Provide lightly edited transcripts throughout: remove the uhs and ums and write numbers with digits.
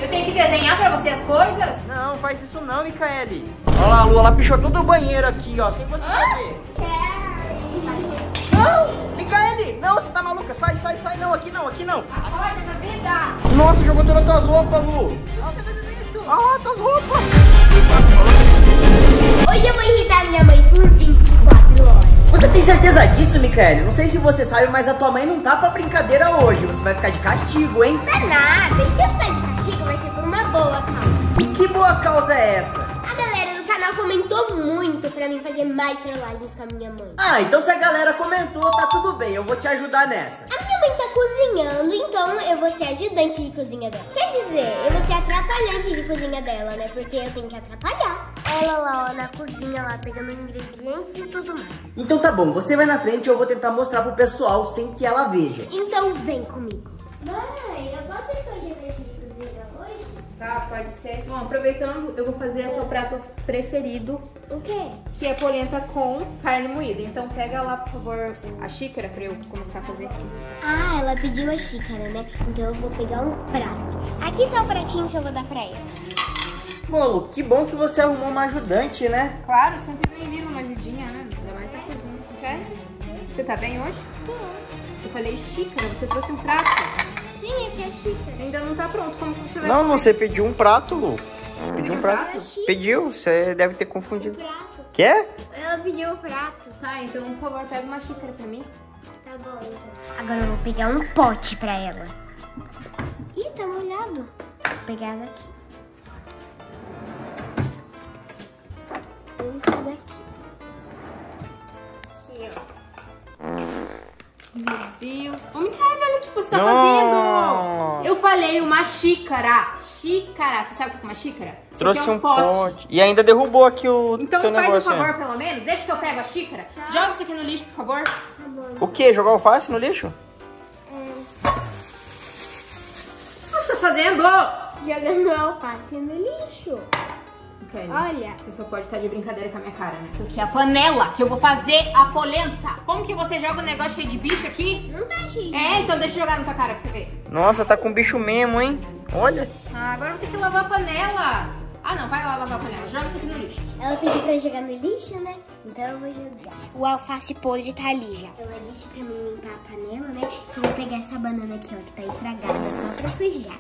Eu tenho que desenhar pra você as coisas? Não, faz isso não, Micaele. Olha lá, a Lu, ela pichou todo o banheiro aqui, ó, sem você saber. Não, Micaele, não, você tá maluca? Sai, não, aqui não. Acorda, minha vida! Nossa, jogou todas as tuas roupas, Lu. Você tá fazendo isso? Olha lá, tuas roupas. Hoje eu vou irritar minha mãe por 24 horas. Você tem certeza disso, Micaele? Não sei se você sabe, mas a tua mãe não tá pra brincadeira hoje. Você vai ficar de castigo, hein? Não dá nada. E se eu ficar de castigo, vai ser por uma boa causa. E que boa causa é essa? A galera do canal comentou muito pra mim fazer mais trollagens com a minha mãe. Ah, então se a galera comentou, tá tudo bem. Eu vou te ajudar nessa. A minha mãe tá cozinhando, então eu vou ser ajudante de cozinha dela. Quer dizer, eu vou ser atrapalhante de cozinha dela, né? Porque eu tenho que atrapalhar. Ela lá, ó, na cozinha, lá, pegando ingredientes e tudo mais. Então tá bom, você vai na frente e eu vou tentar mostrar pro pessoal sem que ela veja. Então vem comigo. Mãe, eu posso ser sua ajudante de cozinha hoje? Tá, pode ser. Bom, aproveitando, eu vou fazer o teu prato preferido, O quê? que é polenta com carne moída. Então pega lá, por favor, a xícara pra eu começar a fazer aqui. Ah, ela pediu a xícara, né? Então eu vou pegar um prato. Aqui tá o pratinho que eu vou dar pra ela. Pô, Lu, que bom que você arrumou uma ajudante, né? Claro, sempre bem-vindo uma ajudinha, né? Ainda mais na cozinha, não quer? Você tá bem hoje? Eu falei xícara, você trouxe um prato. Sim, aqui é a xícara. Ainda não tá pronto, como que você vai Não, comer? você pediu um prato, Lu. Você pediu um prato. Ah, xícara. Pediu, você deve ter confundido. Prato. Quer? Ela pediu o prato. Tá, então, por favor, pega uma xícara pra mim. Tá bom, então. Agora eu vou pegar um pote pra ela. Ih, tá molhado. Vou pegar ela aqui. Isso daqui. Aqui, ó. Meu Deus. Ô, Micaele, olha o que você tá Não. fazendo. Eu falei uma xícara. Xícara. Você sabe o que é uma xícara? Isso Trouxe aqui é um pote. E ainda derrubou aqui o Então teu faz um negócio. favor, né? pelo menos. Deixa que eu pego a xícara. Joga isso aqui no lixo, por favor. Tá bom. O quê? Jogar alface no lixo? O que você tá fazendo? Jogando alface no lixo. Micaele, Olha. você só pode estar de brincadeira com a minha cara, né? Isso aqui é a panela que eu vou fazer a polenta. Como que você joga um negócio cheio de bicho aqui? Não tá cheio. É, então deixa eu jogar na tua cara pra você ver. Nossa, tá com bicho mesmo, hein? Olha. Ah, agora eu vou ter que lavar a panela. Ah, não, vai lá lavar a panela. Joga isso aqui no lixo. Ela pediu pra jogar no lixo, né? Então eu vou jogar. O alface podre tá ali já. Ela disse pra mim limpar a panela, né? Que eu vou pegar essa banana aqui, ó, que tá estragada, só pra sujar.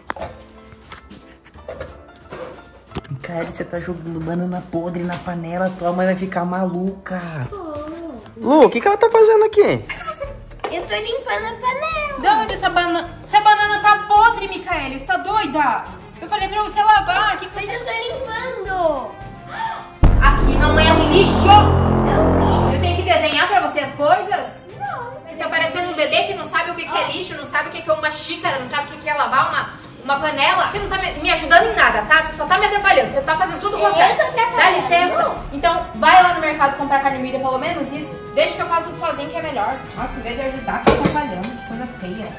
Cara, você tá jogando banana podre na panela, tua mãe vai ficar maluca. Lu, o que ela tá fazendo aqui? Eu tô limpando a panela. De onde essa banana? Essa banana tá podre, Micaele. Você tá doida? Eu falei pra você lavar. Que Mas eu tô limpando. Aqui não é um lixo. Não, Eu tenho que desenhar pra você as coisas? não. Você tá parecendo um bebê que não sabe o que é lixo, não sabe o que é uma xícara, não sabe o que é lavar uma panela. Você não tá me ajudando em nada, tá? Você só tá me atrapalhando. Você tá fazendo tudo o contrário. Eu tô atrapalhando. Dá licença. Então, vai lá no mercado comprar carne moída, pelo menos isso. Deixa que eu faço tudo sozinho, que é melhor. Nossa, em vez de ajudar, fica atrapalhando. Que coisa feia.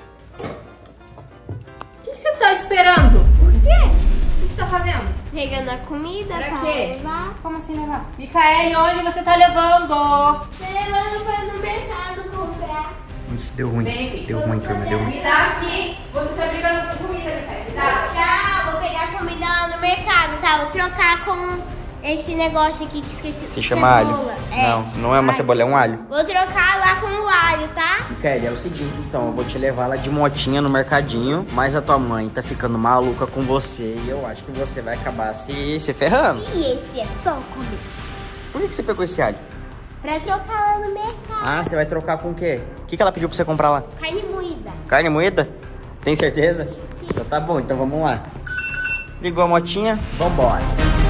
O que você tá esperando? Por quê? O que você tá fazendo? Pegando a comida Pra pra quê? levar. Como assim levar? Micaele, onde você tá levando? Tô levando pra ir no mercado comprar. Ixi, deu ruim. Vem aqui. Deu ruim, turma, deu ruim. Me dá aqui. Você tá brigando com comida, Micaele. Me dá. Tá, vou pegar a comida lá no mercado, tá? Vou trocar com esse negócio aqui que esqueci. Se chama alho? Cebola. É. Não, não é uma cebola, é um alho. Vou trocar lá com o alho, tá? Micaele, é o seguinte, então, eu vou te levar lá de motinha no mercadinho, mas a tua mãe tá ficando maluca com você e eu acho que você vai acabar se ferrando. E esse é só o começo. Por que você pegou esse alho? Pra trocar lá no mercado. Ah, você vai trocar com o quê? O que ela pediu pra você comprar lá? Carne moída. Carne moída? Tem certeza? Sim. Então tá bom, então vamos lá. Ligou a motinha, vambora.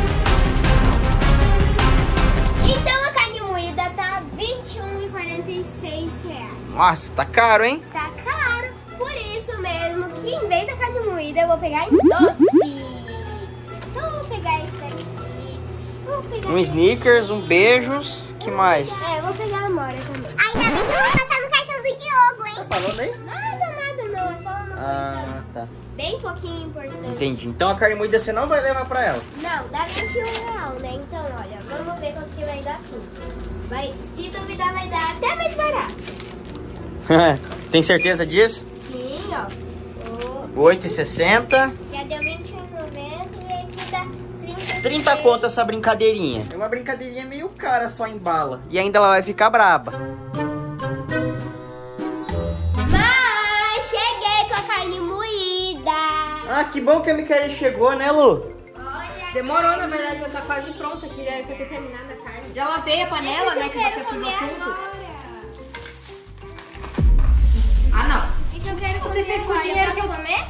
Então a carne moída tá R$21,46. Nossa, tá caro, hein? Tá caro. Por isso mesmo que em vez da carne moída eu vou pegar em doce. Então eu vou pegar esse daqui. Vou pegar Um Snickers, um beijos, que mais? É, eu vou pegar a Amora também. Ainda bem que eu vou passar no cartão do Diogo, hein? Tá falando aí? Nada não. É só uma coisa Ah, tá. bem pouquinho importante. Entendi. Então a carne moída você não vai levar pra ela? Não, dá R$21, né? Então, olha, vamos ver quanto que vai dar tudo. Vai, se duvidar, vai dar até mais barato. Tem certeza disso? Sim, ó. 8,60. Já deu 21,90 e aqui dá 30 conto essa brincadeirinha. É uma brincadeirinha meio cara só em bala. E ainda ela vai ficar braba. Mãe, cheguei com a carne moída. Ah, que bom que a Micaele chegou, né, Lu? Demorou, na verdade, já tá quase pronta aqui. Já era pra ter terminado a carne. Já lavei a panela, né, que você sujou tudo. Ah, não. Então eu quero Você fez com o agora. dinheiro que eu... comer?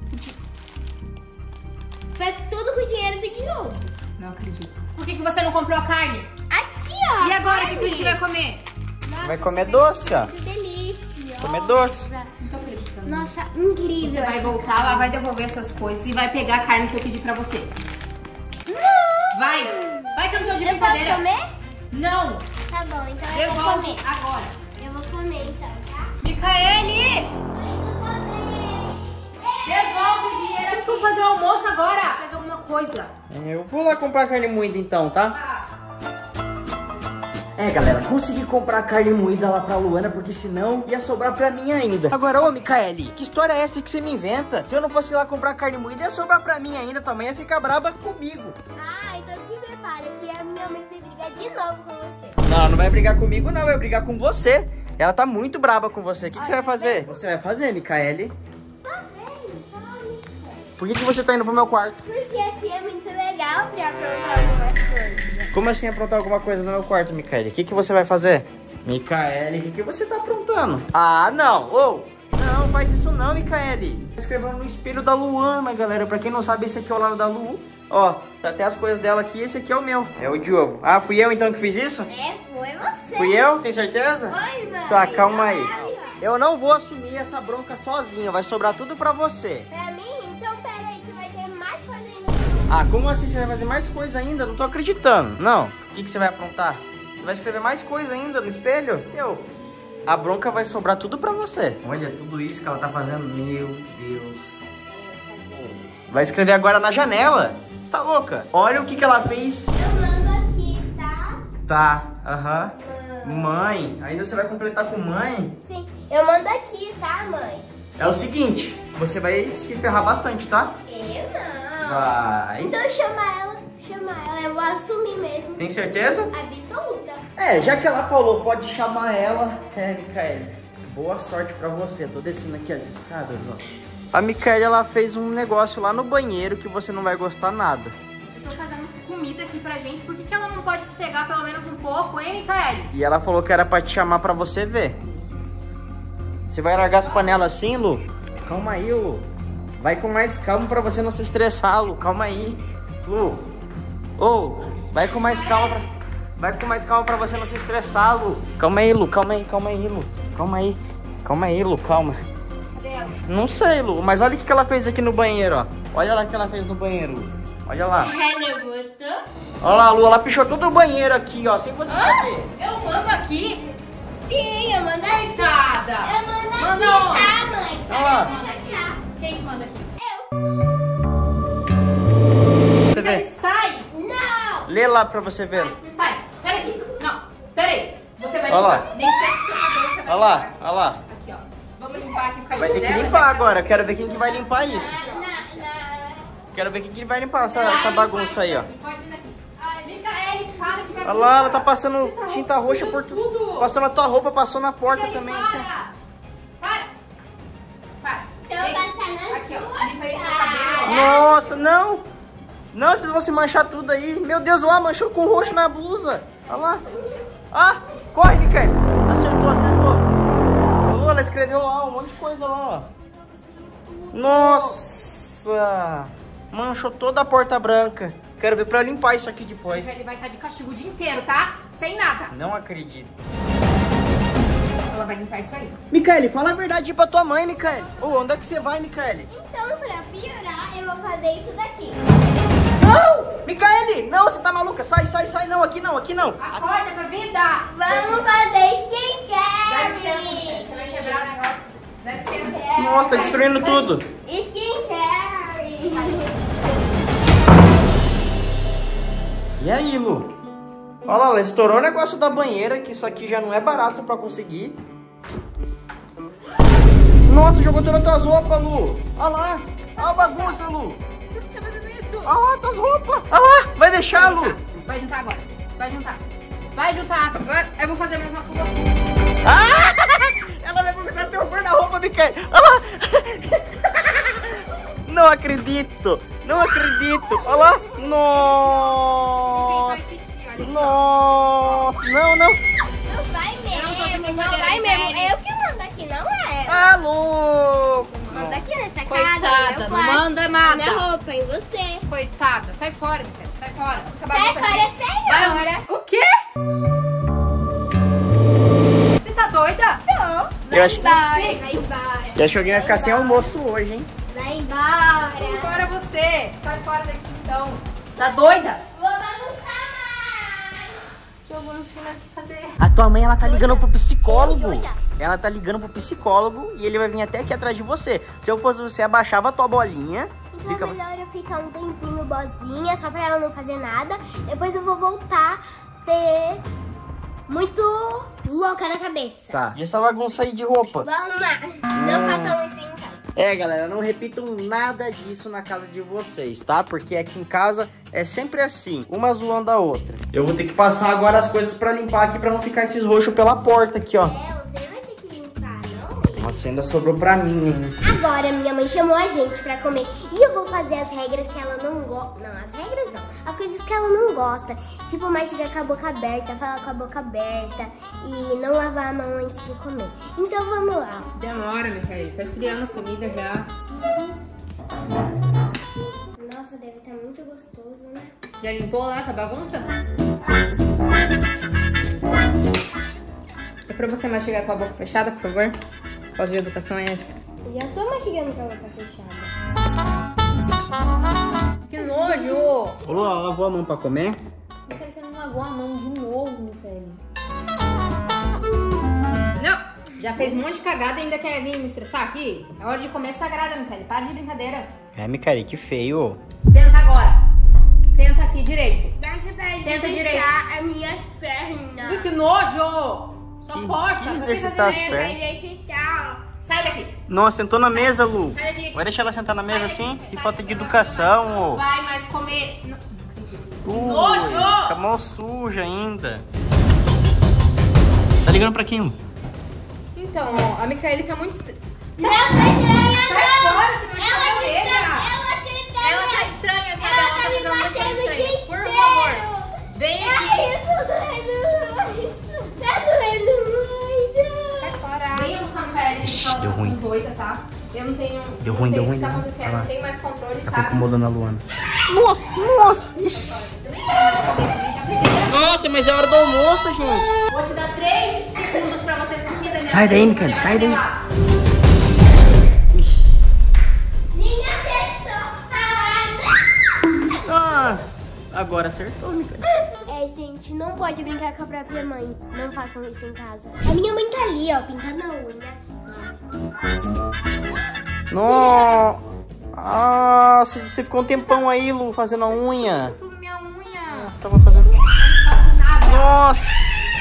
Foi tudo com o dinheiro do Diogo. Não acredito. Por que você não comprou a carne? Aqui, ó. E agora, o que a gente vai comer? Nossa, Vai comer doce, ó. que delícia. Comer doce. Não tô acreditando. Nossa, incrível. Você vai voltar lá, vai devolver essas coisas e vai pegar a carne que eu pedi pra você. Não. Vai! Vai que eu não tô de Eu brincadeira. posso comer? Não! Tá bom, então eu vou Devolve comer. agora. Eu vou comer então, tá? Micaele! Devolve o dinheiro aqui. Vamos fazer o almoço agora. Faz alguma coisa. Eu vou lá comprar carne moída então, tá? É, galera, consegui comprar carne moída lá pra Luana, porque senão ia sobrar pra mim ainda. Agora, ô, Micaele, que história é essa que você me inventa? Se eu não fosse lá comprar carne moída, ia sobrar pra mim ainda. Tua mãe ia ficar braba comigo. Ah, então se prepara que a minha mãe vai brigar de novo com você. Não, não vai brigar comigo, não. Vai brigar com você. Ela tá muito braba com você. O que você vai fazer? Você vai fazer, Micaele? Só vem, só me. Por que você tá indo pro meu quarto? Porque aqui é muito legal pra aprontar alguma coisa. Como assim aprontar alguma coisa no meu quarto, Micaele? O que você vai fazer? Micaele, o que você tá aprontando? Ah, não! Ô! Não, faz isso não, Micaele. Escrevendo no espelho da Luana, galera. Pra quem não sabe, esse aqui é o lado da Lu. Ó, tá até as coisas dela aqui. Esse aqui é o meu. É o Diogo. Ah, fui eu então que fiz isso? É, foi você. Fui eu? Tem certeza? Oi, mãe. Tá, calma aí. Ai, Eu não vou assumir essa bronca sozinho. Vai sobrar tudo pra você. pra mim, então pera aí que vai ter mais coisa ainda. Ah, como assim? Você vai fazer mais coisa ainda? Não tô acreditando. Não. O que você vai aprontar? Você vai escrever mais coisa ainda no espelho? A bronca vai sobrar tudo pra você. Olha, tudo isso que ela tá fazendo. Meu Deus. Vai escrever agora na janela. Você tá louca? Olha o que ela fez. Eu mando aqui, tá? Tá, aham. Mãe, ainda você vai completar com mãe? Sim, eu mando aqui, tá, mãe? É o seguinte, você vai se ferrar bastante, tá? Eu não. Vai. Então chama ela, eu vou assumir mesmo. Tem certeza? Absoluta. É, já que ela falou, pode chamar ela. É, Micaele, boa sorte pra você. Tô descendo aqui as escadas, ó. A Micaele, ela fez um negócio lá no banheiro que você não vai gostar nada. Eu tô fazendo comida aqui pra gente. Por que ela não pode sossegar pelo menos um pouco, hein, Micaele? E ela falou que era pra te chamar pra você ver. Você vai largar as panelas assim, Lu? Calma aí, Lu. Vai com mais calma pra você não se estressar, Lu. Calma aí, Lu. Ô, vai com mais calma pra... Vai com mais calma pra você não se estressar, Lu. Calma aí, Lu. Calma aí, Lu. Calma aí. Calma aí, Lu. Calma. Cadê ela? Não sei, Lu. Mas olha o que ela fez aqui no banheiro, ó. Olha lá o que ela fez no banheiro, Lu. Olha lá. Ela botou? Olha lá, Lu. Ela pichou todo o banheiro aqui, ó. Sem você saber. Eu mando aqui. Sim, eu mando aqui. Coitada. Eu mando aqui, Manda onde? tá, mãe? Olha lá. Manda aqui, tá? Quem que manda aqui? Você vê. Sai! Não! Lê lá pra você ver. Sai! Sai daqui! Não! Peraí! Você vai Olha lá. limpar. Nem sei que você vai Olha lá, limpar. olha lá. Aqui, ó. Vamos limpar aqui o cabelo Vai ter que dela, limpar já agora. Quero ver quem que vai limpar isso. Não. Quero ver quem que vai limpar essa bagunça aí, ó. Pode vir aqui. Micaele, para que vai. Olha lá, ela tá passando Você tá tinta roxa por tudo. tudo. Passando a tua roupa, passou na porta Micaele, também. Aqui. Para! Eu Vem. vou passar na Aqui, ó. sua Limpa aí seu cara. cabelo. Nossa, não. Não, vocês vão se manchar tudo aí. Meu Deus, lá, manchou com roxo na blusa. Olha lá. Ah, corre, Micaele. Acertou. Olha, ela escreveu lá um monte de coisa lá, ó. Nossa. Manchou toda a porta branca. Quero ver pra limpar isso aqui depois. Ele vai estar de castigo o dia inteiro, tá? Sem nada. Não acredito. Ela vai limpar isso aí. Micaele, fala a verdade aí pra tua mãe, Micaele. Ô, onde é que você vai, Micaele? Então, pra piorar, eu vou fazer isso daqui. Não! Micaele! Não, você tá maluca? Sai. Não, aqui não. Acorda pra vida. Vamos fazer Dá skincare. licença, você vai quebrar o negócio. Dá licença. Nossa, tá destruindo tudo. Skincare. E aí, Lu? Olha lá, ela estourou o negócio da banheira, que isso aqui já não é barato pra conseguir. Nossa, jogou todas as tuas roupas, Lu. Olha lá. Olha a bagunça, Lu. Por que você tá fazendo isso? Olha lá, tuas roupas. Olha lá. Vai deixar, Lu. Vai juntar agora. Vai juntar. Vai juntar. Eu vou fazer a mesma coisa. Ah! Ela vai começar a ter o guarda-roupa de quem? Olha lá. Não acredito. Não acredito. Olha lá. Nossa. Nossa. Não, não. Não vai mesmo, não vai mesmo. Eu que mando aqui, não é? Ah, louco. Manda aqui nessa casa. Coitada, eu não faço. manda nada. Minha roupa em você. Coitada, sai fora, Micaela. Sai fora. Essa Sai bagunça fora, aqui. senhora. O quê? Você tá doida? Não. Eu acho, Vai embora. eu acho que alguém vai ficar sem almoço hoje, hein? Vai embora. Embora você. Sai fora daqui então. Tá doida? Vou bagunçar mais. Jogou, não sei mais o que fazer. A tua mãe, ela tá ligando pro psicólogo. Olha. Ela tá ligando pro psicólogo e ele vai vir até aqui atrás de você. Se eu fosse você, abaixava a tua bolinha. Então Fica... é melhor eu ficar um tempinho boazinha, só pra ela não fazer nada. Depois eu vou voltar a ser muito louca na cabeça. Tá. E essa bagunça aí de roupa? Vou arrumar. Não façam isso em casa. É, galera, não repitam nada disso na casa de vocês, tá? Porque aqui em casa é sempre assim, uma zoando a outra. Eu vou ter que passar agora as coisas pra limpar aqui, pra não ficar esses roxos pela porta aqui, ó. Você vai ter que limpar, não? Nossa, ainda sobrou pra mim, hein? Agora minha mãe chamou a gente pra comer e eu vou fazer as regras que ela não gosta. Não, as regras não. As coisas que ela não gosta. Tipo, mastigar com a boca aberta, falar com a boca aberta e não lavar a mão antes de comer. Então vamos lá. Demora, Micaela. Tá esfriando a comida já. Nossa, deve estar muito gostoso, né? Já limpou lá com a bagunça? É pra você mastigar com a boca fechada, por favor? Qual de educação é essa? Já tô mastigando com a boca fechada. Que nojo! Ô, Lu, ela lavou a mão pra comer? Micaela, você não lavou a mão de novo, Micaela. Não! Já fez um monte de cagada e ainda quer vir me estressar aqui? É hora de comer sagrada, Micaela. Para de brincadeira. É, Micaela, que feio. Senta agora. Senta aqui direito. Senta direito. As minhas pernas. Ui, que nojo! Só porta. que exercitar as pernas? Sai daqui. Nossa, sentou na mesa, Lu. Sai daqui. Vai deixar ela sentar na mesa assim? Que falta de educação, ô. Vai mais comer. Ui, Nojo! com a mão suja ainda. Tá ligando pra quem, Lu? Então, ó, a Micaela tá muito... Não, tá estranha, Sai fora, você vai Ela ficar que presa. Ela tá estranha, sabe? Ela tá fazendo uma coisa batendo o estranha. dia Por inteiro. favor, vem aqui. Ai, eu tô doendo muito. Tá doendo muito. Sai fora. Vem buscar a Micaela, que ela deu tá ruim. doida, tá? Eu não tenho... Deu não ruim, sei deu o ruim, que tá deu ruim. acontecendo, Olha lá. não tenho mais controle, Tá sabe? incomodando a Luana. Nossa, nossa. Ixi. Nossa, mas é hora do almoço, gente. Vou te dar 3 segundos pra você sumir da minha Sai daí, frente, Micaela, pra sai daí. levar. Ninguém acertou. Nossa, agora acertou, Micaela. É, gente, não pode brincar com a própria mãe. Não façam isso em casa. A minha mãe tá ali, ó, pintando a unha. Nossa, você ficou um tempão aí, Lu, fazendo a unha. Tudo minha unha. Você tava fazendo... Não faço nada. Nossa!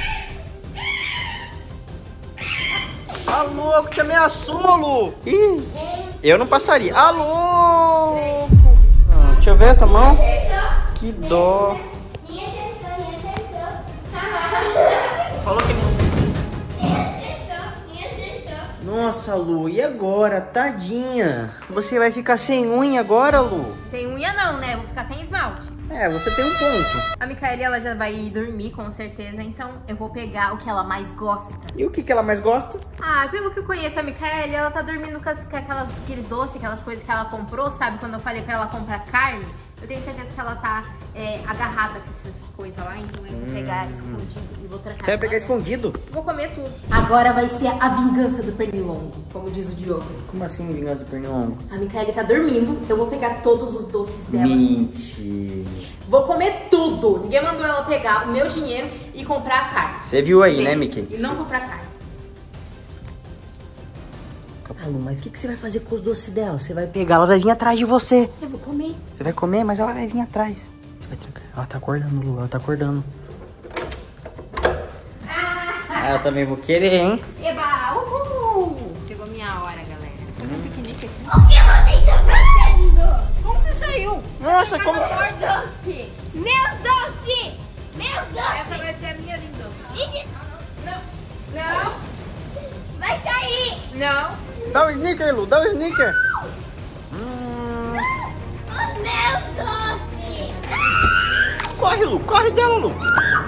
A louco, te ameaçou, Lu! Ih, eu não passaria. A louco! Ah, deixa eu ver a tua mão. Que dó. Ninguém acertou, ninguém acertou. Falou que não. Ninguém acertou. Nossa, Lu, e agora? Tadinha. Você vai ficar sem unha agora, Lu? Sem unha não, né? Eu vou ficar sem esmalte. É, você tem um ponto. A Micaela, ela já vai ir dormir, com certeza. Então, eu vou pegar o que ela mais gosta. E o que ela mais gosta? Ah, pelo que eu conheço a Micaela, ela tá dormindo com aqueles doces, aquelas coisas que ela comprou, sabe? Quando eu falei pra ela comprar carne, eu tenho certeza que ela tá agarrada com essas coisas lá. Então, eu vou pegar escondido e vou trancar. Você vai pegar escondido? Vou comer tudo. Agora vai ser a vingança do pernilongo, como diz o Diogo. Como assim, vingança do pernilongo? A Micaela tá dormindo, eu vou pegar todos os doces dela. Mentira. Vou comer tudo. Ninguém mandou ela pegar o meu dinheiro e comprar a carne. Você viu aí, Sim, né, Mickey? E não comprar carne. Ah, Lu, mas o que você vai fazer com os doces dela? Você vai pegar, ela vai vir atrás de você. Eu vou comer. Você vai comer, mas ela vai vir atrás. Você vai trancar. Ela tá acordando, Lu, ela tá acordando. Ah, eu também vou querer, hein? Eba! Uhul! Chegou minha hora, galera. essa? Como? Amor doce. Meus doces! Meus doces! Essa vai ser a minha linda. Não. Não. Vai cair! Não. Dá o sneaker, Lu, dá o sneaker. Os meus doces! Corre, Lu, corre dela, Lu.